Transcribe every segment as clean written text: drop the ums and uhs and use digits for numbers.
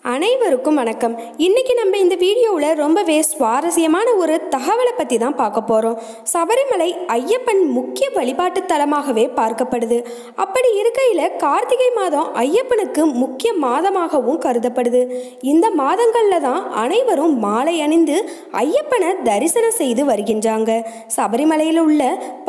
அனைவருக்கும் வணக்கம். இன்னைக்கு நம்ம இந்த வீடியோவில் ரொம்பவே சுவாரஸ்யமான ஒரு தகவலை பற்றி தான் பார்க்க போகிறோம். சபரிமலை ஐயப்பன் முக்கிய வழிபாட்டு தலமாகவே பார்க்கப்படுது. அப்படி இருக்கையில் கார்த்திகை மாதம் ஐயப்பனுக்கு முக்கிய மாதமாகவும் கருதப்படுது. இந்த மாதங்களில் தான் அனைவரும் மாலை அணிந்து ஐயப்பனை தரிசனம் செய்து வருகின்றாங்க. சபரிமலையில் உள்ள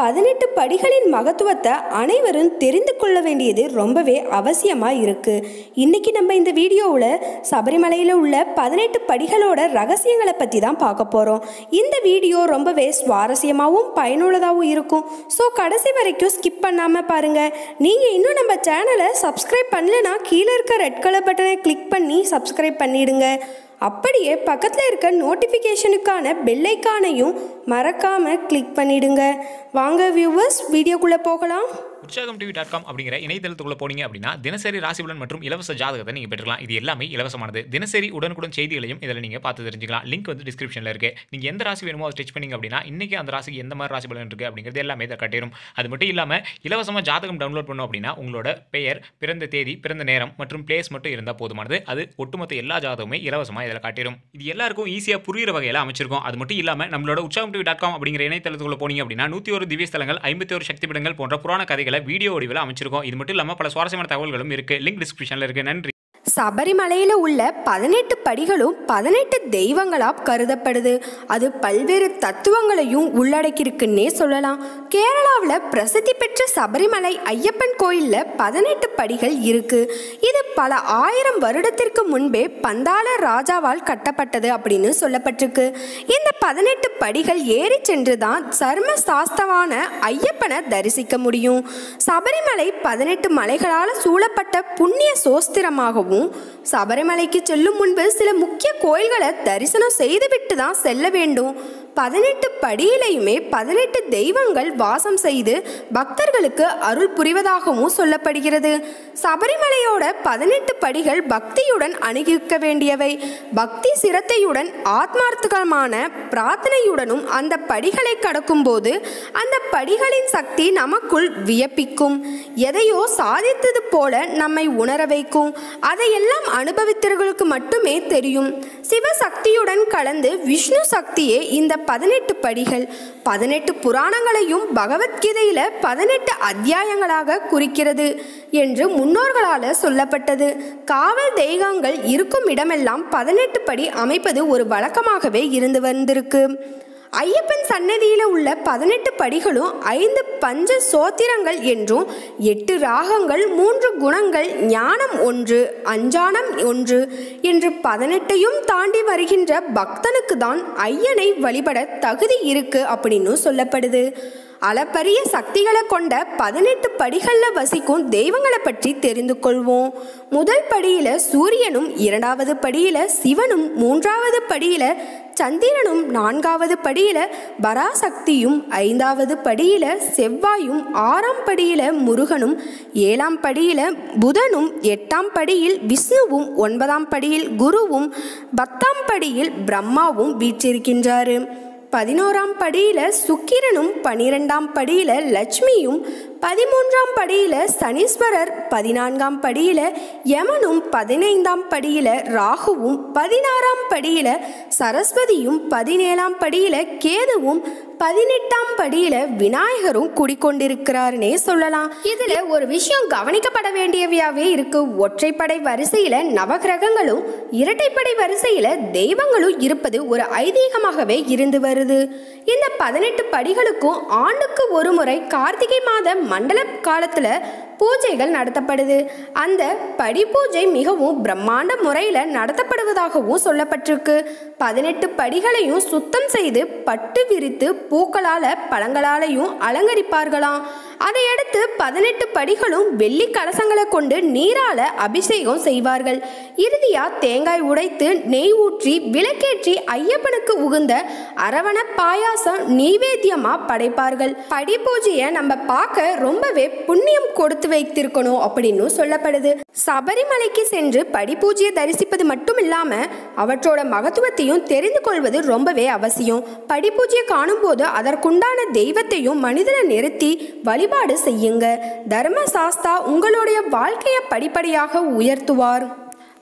18 படிகளின் மகத்துவத்தை அனைவரும் தெரிந்து கொள்ள வேண்டியது ரொம்பவே அவசியமாக இருக்குது. இன்னைக்கு நம்ம இந்த வீடியோவில் சபரிமலையில் உள்ள 18 படிகளோட ரகசியங்களை பற்றி தான் பார்க்க போகிறோம். இந்த வீடியோ ரொம்பவே சுவாரஸ்யமாகவும் பயனுள்ளதாகவும் இருக்கும். ஸோ கடைசி வரைக்கும் ஸ்கிப் பண்ணாமல் பாருங்கள். நீங்கள் இன்னும் நம்ம சேனலை சப்ஸ்கிரைப் பண்ணலைன்னா கீழே இருக்க ரெட் கலர் பட்டனை கிளிக் பண்ணி சப்ஸ்கிரைப் பண்ணிடுங்க. அப்படியே பக்கத்தில் இருக்க நோட்டிஃபிகேஷனுக்கான பெல் ஐக்கானையும் மறக்காமல் கிளிக் பண்ணிடுங்க. வாங்க வியூவர்ஸ், வீடியோக்குள்ளே போகலாம். உற்சாகம் டிவி.com அப்படிங்கிற இணையதளத்துக்குள்ள போனீங்க அப்படின்னா தினசரி ராசிபலன் மற்றும் இலவச ஜாதகத்தை நீங்கள் பெற்றுக்கலாம். இது எல்லாமே இலவசமானது. தினசரி உடனுக்குடன் செய்திகளையும் இதில் நீங்கள் பார்த்து தெரிஞ்சுக்கலாம். லிங்க் வந்து டிஸ்கிரிப்ஷனில் இருக்குது. நீங்கள் எந்த ராசி வேணுமோ அதை ஸ்டிச் பண்ணிங்க அப்படின்னா இன்றைக்கி அந்த ராசிக்கு எந்த மாதிரி ராசிபலன் இருக்குது அப்படிங்கிறது எல்லாமே இதை காட்டிடும். அது மட்டும் இல்லாமல் இலவசமாக ஜாதகம் டவுன்லோட் பண்ணோம் அப்படின்னா உங்களோட பெயர், பிறந்த தேதி, பிறந்த நேரம் மற்றும் பிளேஸ் மட்டும் இருந்தால் போதுமானது. அது ஒட்டுமொத்த எல்லா ஜாதகமே இலவசமாக இதில் காட்டிடும். இது எல்லாருக்கும் ஈஸியாக புரிகிற வகையில் அமைச்சிருக்கும். அது மட்டும் இல்லாமல் நம்மளோட உற்சாகம் டிவி.com அப்படிங்கிற இணையதளத்துக்குள்ள போனீங்க அப்படின்னா 101 திவ்ய ஸ்தலங்கள், 51 சக்தி பீடங்கள் போன்ற புராண கதைகளை வீடியோ வடிவில் அமைச்சிருக்கோம். இது மட்டும் இல்லாமல் பல சுவாரஸ்யமான தகவல்களும் இருக்கு. லிங்க் டிஸ்கிரிப்ஷன்ல இருக்கு. நன்றி. சபரிமலையில் உள்ள 18 படிகளும் 18 தெய்வங்களாக கருதப்படுது. அது பல்வேறு தத்துவங்களையும் உள்ளடக்கியிருக்குன்னே சொல்லலாம். கேரளாவில் பிரசித்தி பெற்ற சபரிமலை ஐயப்பன் கோயிலில் 18 படிகள் இருக்கு. இது பல ஆயிரம் வருடத்திற்கு முன்பே பந்தாள ராஜாவால் கட்டப்பட்டது அப்படின்னு சொல்லப்பட்டிருக்கு. இந்த 18 படிகள் ஏறி சென்று தான் சர்ம சாஸ்திரமான ஐயப்பனை தரிசிக்க முடியும். சபரிமலை 18 மலைகளால் சூழப்பட்ட புண்ணிய சோஸ்திரமாகவும் சபரிமலைக்கு செல்லும் முன்பு சில முக்கிய கோயில்களை தரிசனம் செய்துவிட்டு தான் செல்ல வேண்டும். 18 படியிலையுமே 18 தெய்வங்கள் வாசம் செய்து பக்தர்களுக்கு அருள் புரிவதாகவும் சொல்லப்படுகிறது. சபரிமலையோட 18 படிகள் பக்தியுடன் அணுகிக்க வேண்டியவை. பக்தி சிரத்தையுடன் ஆத்மார்த்தமான பிரார்த்தனையுடனும் அந்த படிகளை கடக்கும் போது அந்த படிகளின் சக்தி நமக்குள் வியப்பிக்கும். எதையோ சாதித்தது போல நம்மை உணர வைக்கும். அதையெல்லாம் அனுபவித்தவர்களுக்கு மட்டுமே தெரியும். சிவசக்தியுடன் கலந்து விஷ்ணு சக்தியே இந்த 18 படிகள். 18 புராணங்களையும் பகவத்கீதையில 18 அத்தியாயங்களாக குறிக்கிறது என்று முன்னோர்களால் சொல்லப்பட்டது. காவல் தெய்வங்கள் இருக்கும் இடமெல்லாம் 18 படி அமைப்பது ஒரு வழக்கமாகவே இருந்து வந்திருக்கு. ஐயப்பன் சன்னதியில் உள்ள 18 படிகளும் 5 பஞ்ச சோத்திரங்கள் என்றும் 8 ராகங்கள், 3 குணங்கள், ஞானம் 1, அஞ்ஞானம் 1 என்று 18ஐயும் தாண்டி வருகின்ற பக்தனுக்கு தான் ஐயனை வழிபட தகுதி இருக்கு அப்படின்னு சொல்லப்படுது. அளப்பரிய சக்திகளை கொண்ட 18 படிகளில் வசிக்கும் தெய்வங்களை பற்றி தெரிந்து கொள்வோம். முதல் படியில் சூரியனும், 2வது படியில் சிவனும், 3வது படியில் சந்திரனும், 4வது படியில் பராசக்தியும், 5வது படியில் செவ்வாயும், 6ஆம் படியில் முருகனும், 7ஆம் படியில் புதனும், 8ஆம் படியில் விஷ்ணுவும், 9ஆம் படியில் குருவும், 10ஆம் படியில் பிரம்மாவும் வீற்றிருக்கின்றார். 11ஆம் படியில் சுக்கிரனும், 12ஆம் படியில் லட்சுமியும், 13ஆம் படியில் சனீஸ்வரர், 14ஆம் படியில் யமனும், 15ஆம் படியில் ராகுவும், 16ஆம் படியில் சரஸ்வதியும், 17ஆம் படியில் கேதுவும், 18ஆம் படியில் விநாயகரும் குடிக்கொண்டிருக்கிறாருன்னே சொல்லலாம். இதுல ஒரு விஷயம் கவனிக்கப்பட வேண்டியவையாவே இருக்கு. ஒற்றைப்படை வரிசையில நவகிரகங்களும், இரட்டைப்படை வரிசையில தெய்வங்களும் இருப்பது ஒரு ஐதீகமாகவே இருந்து வருது. இந்த 18 படிகளுக்கும் ஆண்டுக்கு ஒரு முறை கார்த்திகை மாத மண்டல காலத்துல பூஜைகள் நடத்தப்படுது. அந்த படி பூஜை மிகவும் பிரம்மாண்ட முறையில் நடத்தப்படுவதாகவும் சொல்லப்பட்டிருக்கு. 18 படிகளையும் சுத்தம் செய்து பட்டு விரித்து பூக்களால் பழங்களாலையும் அலங்கரிப்பார்களாம். அதையடுத்து 18 படிகளும் வெள்ளி கலசங்களை கொண்டு நீரால அபிஷேகம் செய்வார்கள். இறுதியா தேங்காய் உடைத்து நெய் ஊற்றி விளக்கேற்றி ஐயப்பனுக்கு உகுந்த அரவண பாயாசம் நைவேத்தியமா படைப்பார்கள். படி பூஜையை நம்ம பார்க்க ரொம்பவே புண்ணியம் கொடுத்து வைத்திருக்கணும் அப்படின்னு சொல்லப்படுது. சபரிமலைக்கு சென்று படி பூஜையை தரிசிப்பது மட்டும் இல்லாம அவற்றோட மகத்துவத்தையும் தெரிந்து கொள்வது ரொம்பவே அவசியம். படி பூஜையை காணும் போது அதற்குண்டான தெய்வத்தையும் மனிதனை நிறுத்தி வழிபாடு செய்யுங்க. தர்ம சாஸ்தா உங்களுடைய வாழ்க்கையை படிப்படியாக உயர்த்துவார்.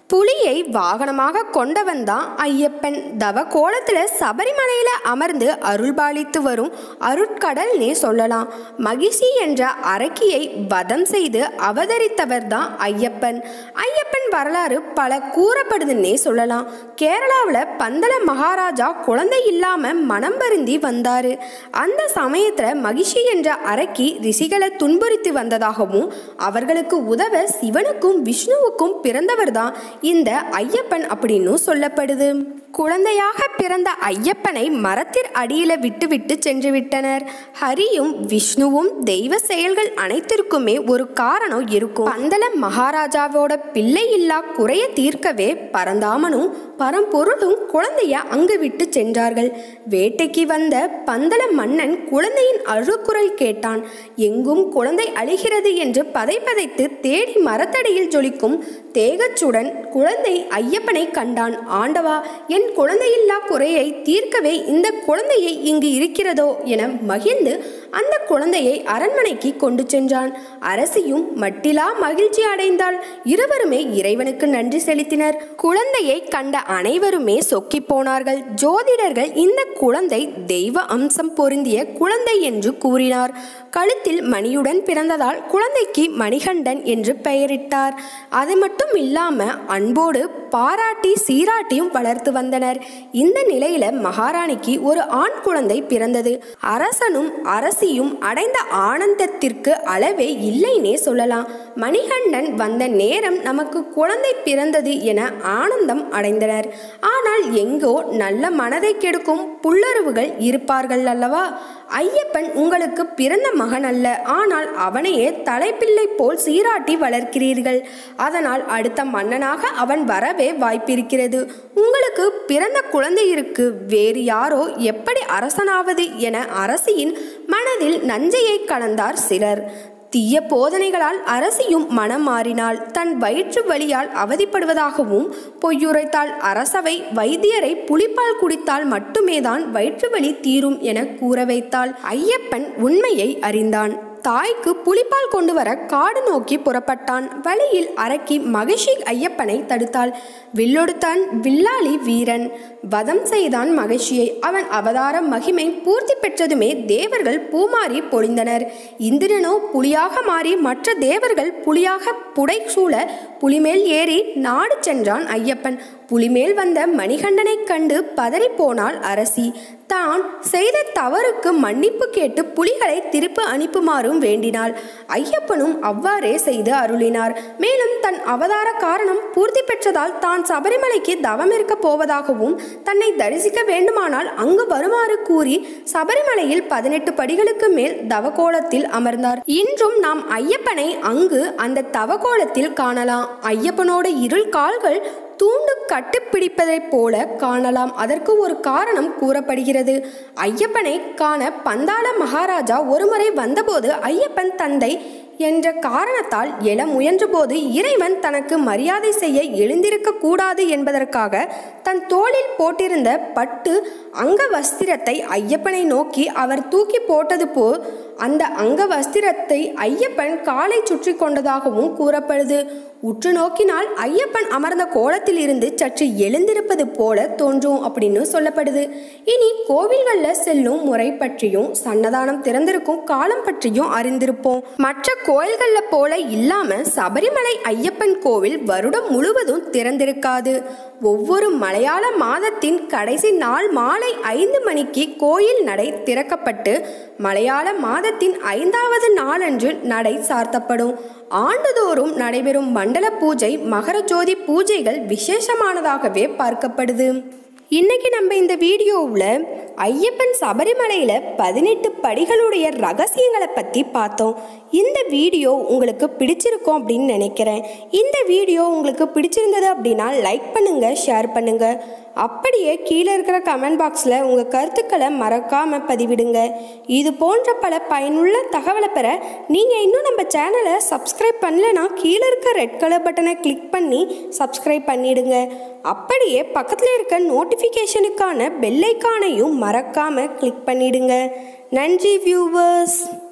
புலியை வாகனமாக கொண்டவன் தான் ஐயப்பன். தவ கோலத்துல சபரிமலையில அமர்ந்து அருள்பாலித்து வரும் அருட்கடல்னே சொல்லலாம். மகிஷி என்ற அரக்கியை வதம் செய்து அவதரித்தவர் தான் ஐயப்பன். ஐயப்பன் வரலாறு பல கூறப்படுதுன்னே சொல்லலாம். கேரளாவில் பந்தல மகாராஜா குழந்தை இல்லாம மனம் வருந்தி வந்தாரு. அந்த சமயத்துல மகிஷி என்ற அரக்கி ரிஷிகளை துன்புறுத்தி வந்ததாகவும் அவர்களுக்கு உதவ சிவனுக்கும் விஷ்ணுவுக்கும் பிறந்தவர் தான் இந்த ஐயப்பன் அப்படின்னு சொல்லப்படுது. குழந்தையாக பிறந்த ஐயப்பனை மரத்தின் அடியில விட்டு சென்று விட்டனர். ஹரியும் விஷ்ணுவும் தெய்வ செயல்கள் அனைத்திற்குமே ஒரு காரணம் இருக்கும். பந்தல மகாராஜாவோட பிள்ளை இல்லா குறைய தீர்க்கவே பரந்தாமனும் பரம்பொருளும் குழந்தைய அங்கு விட்டு சென்றார்கள். வேட்டைக்கு வந்த பந்தல மன்னன் குழந்தையின் அழுகுரல் கேட்டான். எங்கும் குழந்தை அழுகிறது என்று பதைத்து தேடி மரத்தடியில் ஜொலிக்கும் தேகச்சுடன் குழந்தை ஐயப்பனை கண்டான். ஆண்டவா, என் குழந்தையில்லா குறையை தீர்க்கவே இந்த குழந்தையை இங்கு இருக்கிறதோ என மகிழ்ந்து அந்த குழந்தையை அரண்மனைக்கு கொண்டு சென்றான். அரசியும் மட்டிலா மகிழ்ச்சி அடைந்தாள். இருவருமே இறைவனுக்கு நன்றி செலுத்தினர். குழந்தையை கண்ட அனைவருமே சொக்கி போனார்கள். ஜோதிடர்கள் இந்த குழந்தை தெய்வ அம்சம் பொருந்திய குழந்தை என்று கூறினார். கழுத்தில் மணியுடன் பிறந்ததால் குழந்தைக்கு மணிகண்டன் என்று பெயரிட்டார். அது மட்டும் இல்லாம அன்போடு பாராட்டி சீராட்டியும் வளர்த்து வந்தனர். இந்த நிலையில மகாராணிக்கு ஒரு ஆண் குழந்தை பிறந்தது. அரசனும் அரசியும் அடைந்த ஆனந்தத்திற்கு அளவே இல்லைன்னே சொல்லலாம். மணிகண்டன் வந்த நேரம் நமக்கு குழந்தை பிறந்தது என ஆனந்தம் அடைந்தனர். ஆனால் எங்கோ நல்ல மனதை கெடுக்கும் புல்லறிவுகள் இருப்பார்கள் அல்லவா? ஐயப்பன் உங்களுக்கு பிறந்த மகன் அல்ல, ஆனால் அவனையே தலைப்பிள்ளை போல் சீராட்டி வளர்க்கிறீர்கள். அதனால் அடுத்த மன்னனாக அவன் வரவே வாய்ப்பிருக்கிறது. உங்களுக்கு பிறந்த குழந்தையிற்கு வேறு யாரோ எப்படி அரசனாவது என அரசியின் மனதில் நஞ்சையை கலந்தார் சிலர். தீய போதனைகளால் அரசியும் மனம் மாறினாள். தன் வயிற்று வலியால் அவதிப்படுவதாகவும் பொய்யுரைத்தாள். அரசவை வைத்தியரை புலிப்பால் குடித்தால் மட்டுமேதான் வயிற்று வலி தீரும் என கூற வைத்தாள். ஐயப்பன் உண்மையை அறிந்தான். தாய்க்கு புலிப்பால் கொண்டு வர காடு நோக்கி புறப்பட்டான். வழியில் அரக்கி மகிஷி ஐயப்பனை தடுத்தாள். வில்லொடுத்தான் வில்லாளி வீரன். வதம் செய்தான் மகிஷியை. அவன் அவதார மகிமை பூர்த்தி பெற்றதுமே தேவர்கள் பூமாறி பொழிந்தனர். இந்திரனோ புலியாக மாறி மற்ற தேவர்கள் புலியாக புடை சூழ புலிமேல் ஏறி நாடு சென்றான் ஐயப்பன். புலிமேல் வந்த மணிகண்டனை கண்டு பதறி போனாள் அரசி. தான் செய்த தவறுக்கு மன்னிப்பு கேட்டு புலிகளை திருப்பி அனுப்புமாறும் வேண்டினாள். ஐயப்பனும் அவ்வாறே செய்து அருளினார். மேலும் தன் அவதார காரணம் பூர்த்தி பெற்றதால் தான் சபரிமலைக்கு தவம் இருக்க போவதாகவும் தன்னை தரிசிக்க வேண்டுமானால் அங்கு வருமாறு கூறி சபரிமலையில் 18 படிகளுக்கு மேல் தவக்கோலத்தில் அமர்ந்தார். இன்றும் நாம் ஐயப்பனை அங்கு அந்த தவக்கோலத்தில் காணலாம். ஐயப்பனோட இருள் கால்கள் தூண்டு கட்டுப்பிடிப்பதைப் போல காணலாம். அதற்கு ஒரு காரணம் கூறப்படுகிறது. ஐயப்பனை காண பந்தாள மகாராஜா ஒருமுறை வந்தபோது ஐயப்பன் தந்தை என்ற காரணத்தால் எழ முயன்றபோது இறைவன் தனக்கு மரியாதை செய்ய எழுந்திருக்க கூடாது என்பதற்காக தன் தோளில் போட்டிருந்த பட்டு அங்க வஸ்திரத்தை ஐயப்பனை நோக்கி அவர் தூக்கி போட்டது போல் அந்த அங்க வஸ்திரத்தை ஐயப்பன் காலை சுற்றி கொண்டதாகவும் கூறப்படுது. உற்று நோக்கினால் ஐயப்பன் அமர்ந்த கோலத்தில் இருந்து சற்று எழுந்திருப்பது போல தோன்றும் அப்படின்னு சொல்லப்படுது. இனி கோவில்களில் செல்லும் முறை பற்றியும் சன்னதானம் திறந்திருக்கும் காலம் பற்றியும் அறிந்திருப்போம். மற்ற கோயில்களில் போல இல்லாம சபரிமலை ஐயப்பன் கோவில் வருடம் முழுவதும் திறந்திருக்காது. ஒவ்வொரு மலையாள மாதத்தின் கடைசி நாள் மாலை 5 மணிக்கு கோயில் நடை திறக்கப்பட்டு மலையாள மாதத்தின் 5வது நாளன்று நடை சார்த்தப்படும். ஆண்டுதோறும் நடைபெறும் மண்டல பூஜை மகர ஜோதி பூஜைகள் விசேஷமானதாகவே பார்க்கப்படுது. இன்னைக்கு நம்ம இந்த வீடியோவில் ஐயப்பன் சபரிமலையில் 18 படிகளுடைய ரகசியங்களை பற்றி பார்த்தோம். இந்த வீடியோ உங்களுக்கு பிடிச்சிருக்கும் அப்படின்னு நினைக்கிறேன். இந்த வீடியோ உங்களுக்கு பிடிச்சிருந்தது அப்படின்னா லைக் பண்ணுங்கள், ஷேர் பண்ணுங்கள். அப்படியே கீழே இருக்கிற கமெண்ட் பாக்ஸில் உங்கள் கருத்துக்களை மறக்காமல் பதிவிடுங்க. இது போன்ற பல பயனுள்ள தகவலை பெற நீங்கள் இன்னும் நம்ம சேனலை சப்ஸ்கிரைப் பண்ணலைன்னா கீழே இருக்க ரெட் கலர் பட்டனை கிளிக் பண்ணி சப்ஸ்கிரைப் பண்ணிடுங்க. அப்படியே பக்கத்தில் இருக்க நோட்டிஃபிகேஷனுக்கான பெல் ஐக்கானையும் மறக்காமல் கிளிக் பண்ணிடுங்க. நன்றி வியூவர்ஸ்.